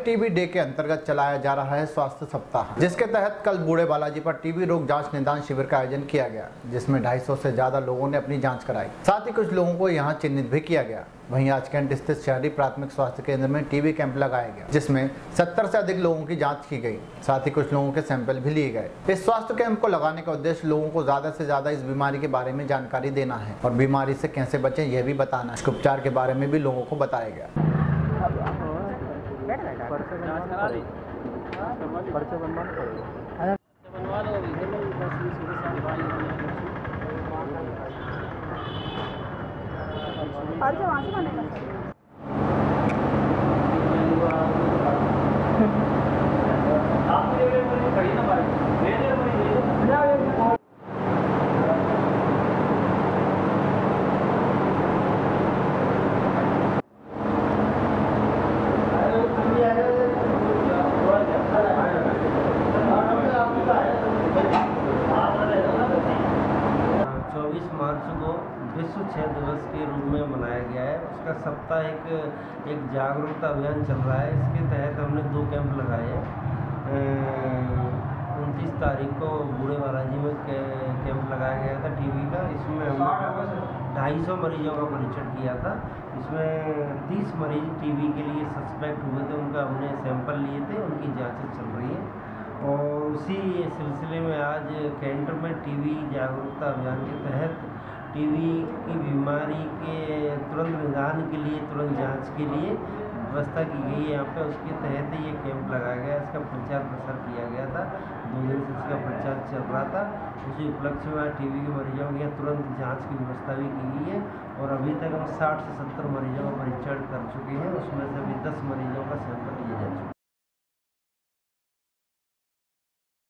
TB day के अंतर्गत चलाया जा रहा है स्वास्थ्य सप्ताह, जिसके तहत कल बूढ़े बालाजी पर टीबी रोग जांच निदान शिविर का आयोजन किया गया, जिसमें 250 से ज्यादा लोगों ने अपनी जांच कराई। साथ ही कुछ लोगों को यहां चिन्हित भी किया गया। वहीं आज कैंट स्थित शहरी प्राथमिक स्वास्थ्य केंद्र में टीबी कैंप लगाया गया, जिसमें 70 से अधिक लोगों की जांच की गई। साथ ही कुछ लोगों के सैंपल भी लिए गए। इस स्वास्थ्य कैंप को लगाने का उद्देश्य लोगों को ज्यादा से ज्यादा इस बीमारी के बारे में जानकारी देना है और बीमारी से कैसे बचें यह भी बताना है। इसके उपचार के बारे में भी लोगों को बताया गया। मार्च को विश्व क्षय दिवस के रूप में मनाया गया है। उसका सप्ताह एक जागरूकता अभियान चल रहा है। इसके तहत हमने 2 कैंप लगाए हैं। 29 तारीख को बूढ़े बालाजी में कैंप लगाया गया था टीबी का। इसमें हमने 250 मरीजों का परीक्षण किया था। इसमें 30 मरीज टीबी के लिए सस्पेक्ट हुए थे, उनका हमने सैंपल लिए थे, उनकी जाँचें चल रही है। और उसी सिलसिले में आज कैंट में टीबी जागरूकता अभियान के तहत टीबी की बीमारी के तुरंत निदान के लिए, तुरंत जांच के लिए व्यवस्था की गई है यहाँ पे। उसके तहत ही ये कैंप लगाया गया। इसका प्रचार प्रसार किया गया था। 2 दिन से इसका प्रचार चल रहा था। उसी उपलक्ष्य में टीबी के मरीजों की तुरंत जांच की व्यवस्था भी की गई है। और अभी तक हम 60 से 70 मरीजों का परीक्षण कर चुके हैं। उसमें से अभी 10 मरीजों का सैंपल लिए जा चुका है।